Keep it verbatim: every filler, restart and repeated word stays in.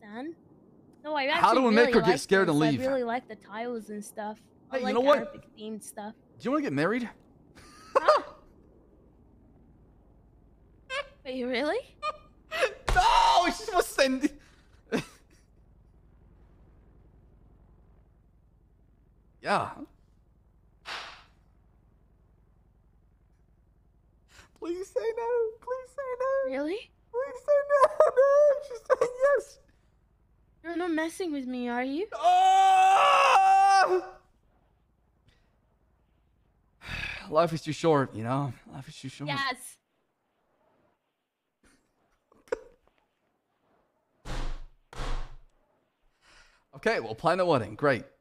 understand. No, I actually How do we really make her like get scared this. and leave? I really like the tiles and stuff. I Hey, like you know what? Arabic themed stuff. Do you want to get married? Huh? Wait, really? No, she's supposed to send. Yeah. Please say no. Please say no. Really? Please say no. No, she's saying yes. You're not messing with me, are you? Oh! Life is too short, you know? Life is too short. Yes. Okay, we'll plan a wedding. Great.